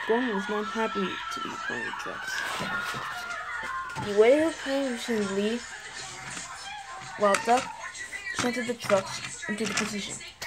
Gong was not happy to be playing with trucks. He waited patiently while Duck shunted the trucks into the position.